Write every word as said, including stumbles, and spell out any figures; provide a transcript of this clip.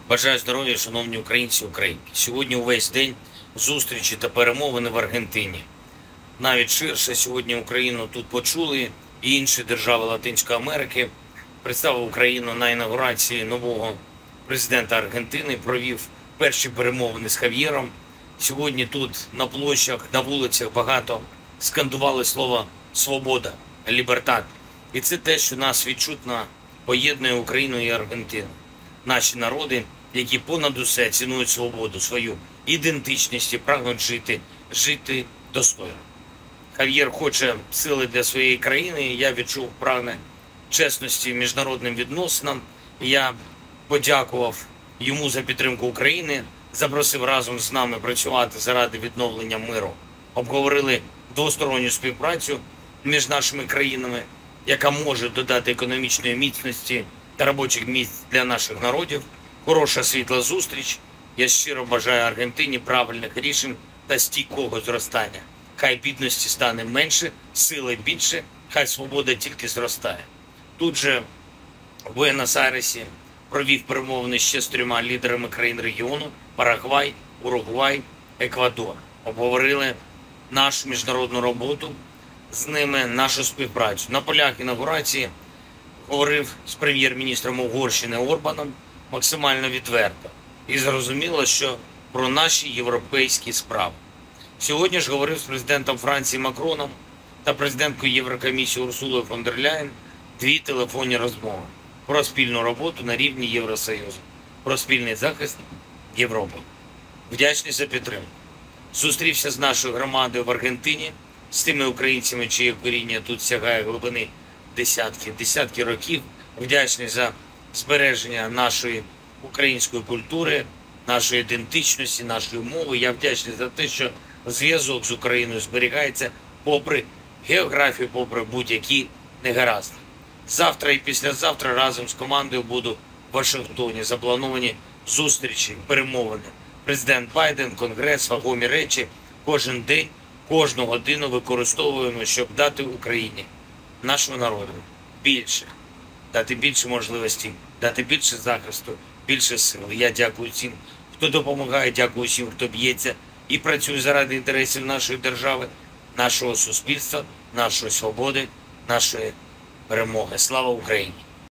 Бажаю здоров'я, шановні українці і українки. Сьогодні увесь день зустрічі та перемовини в Аргентині. Навіть ширше сьогодні Україну тут почули і інші держави Латинської Америки. Представив Україну на інаугурації нового президента Аргентини, провів перші перемовини з Хав'єром. Сьогодні тут на площах, на вулицях багато скандували слово «свобода», «лібертат». І це те, що нас відчутно поєднує Україну і Аргентину. Наші народи, які понад усе цінують свободу, свою ідентичність і прагнуть жити, жити достойно. Хав'єр хоче сили для своєї країни, і я відчув прагне чесності міжнародним відносинам. Я подякував йому за підтримку України, запросив разом з нами працювати заради відновлення миру. Обговорили двосторонню співпрацю між нашими країнами, яка може додати економічної міцності та робочих місць для наших народів. Хороша світла зустріч. Я щиро бажаю Аргентині правильних рішень та стійкого зростання. Хай бідності стане менше, сили більше, хай свобода тільки зростає. Тут же в Буенос-Айресі провів перемовини ще з трьома лідерами країн регіону – Парагвай, Уругвай, Еквадор. Обговорили нашу міжнародну роботу, з ними нашу співпрацю. На полях інаугурації говорив з прем'єр-міністром Угорщини Орбаном максимально відверто. І зрозуміло, що про наші європейські справи. Сьогодні ж говорив з президентом Франції Макроном та президенткою Єврокомісії Урсулою фон дер Ляєн дві телефонні розмови про спільну роботу на рівні Євросоюзу, про спільний захист Європи. Вдячний за підтримку. Зустрівся з нашою громадою в Аргентині, з тими українцями, чиє коріння тут сягає глибини десятки, десятки років. Вдячний за збереження нашої української культури, нашої ідентичності, нашої мови. Я вдячний за те, що зв'язок з Україною зберігається попри географію, попри будь-які негаразди. Завтра і післязавтра разом з командою буду в Вашингтоні. Заплановані зустрічі, перемовини. Президент Байден, Конгрес, вагомі речі. Кожен день, кожну годину використовуємо, щоб дати Україні, нашому народу, більше. Дати більше можливостей, дати більше захисту, більше сили. Я дякую всім, хто допомагає, дякую всім, хто б'ється і працює заради інтересів нашої держави, нашого суспільства, нашої свободи, нашої перемоги. Слава Україні!